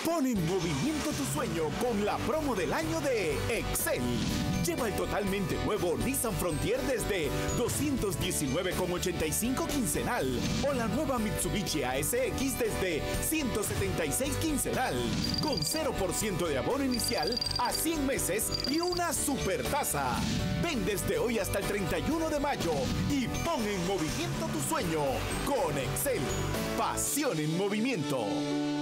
Pon en movimiento tu sueño con la promo del año de Excel. Lleva el totalmente nuevo Nissan Frontier desde $219,85 quincenal o la nueva Mitsubishi ASX desde $176 quincenal con 0% de abono inicial a 100 meses y una super tasa. Ven desde hoy hasta el 31 de mayo y pon en movimiento tu sueño con Excel. Pasión en movimiento.